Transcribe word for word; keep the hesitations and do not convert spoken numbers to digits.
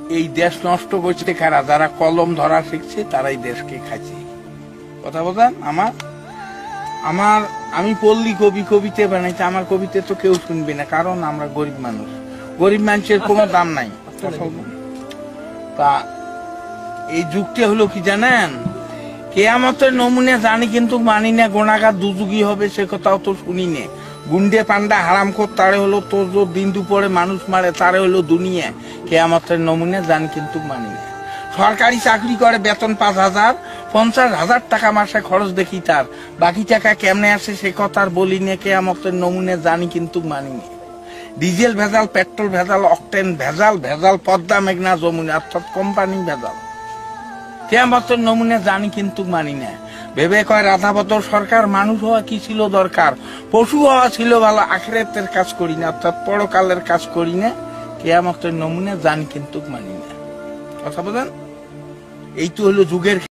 এই দেশ নষ্ট করছে কারা? যারা কলম ধরা শিখছে তারাই দেশকে খাচ্ছে। কথা বলেন আমার আমার আমি পল্লী কবি, কবিতে বানাইছে, আমার কবিতে তো কেউ শুনবে না, কারণ আমরা গরিব মানুষ, গরিব মানুষের কোনো দাম নাই। তা এই যুগটা হলো কি জানেন, কেয়ামতের নমুনে জানি কিন্তু মানি না, গোনাগার দুযুগী হবে সে কথাও তো শুনি না। গুন্ডে পান্ডা হারাম কর তারে হলো তোর দিন দুপুরে মানুষ মারে তারে হলো দুনিয়া। কেয়ামতের নমুনে জানি কিন্তু মানি না। সরকারি চাকরি করে, বেতন পাঁচ হাজার পঞ্চাশ হাজার টাকা মাসে খরচ দেখি, তার বাকি টাকা কেমনে আসে সে কথা আর বলি না। কেয়ামতের নমুনে জানি কিন্তু মানি না। ডিজেল ভেজাল, পেট্রোল ভেজাল, অকটেন ভেজাল, ভেজাল পদ্মা মেঘনা যমুনা, অর্থাৎ কোম্পানি ভেজাল। কেয়ামতের নমুনে জানি কিন্তু মানি না। ভেবে কয় রাধাবতর সরকার, মানুষ হওয়া কি ছিল দরকার, পশু হওয়া ছিল ভালো, আখিরাতের কাজ করি না, অর্থাৎ পরকালের কাজ করি না। কেয়ামতের নমুনে জানি কিন্তু মানি না। কথা বলেন, এই তো হলো যুগের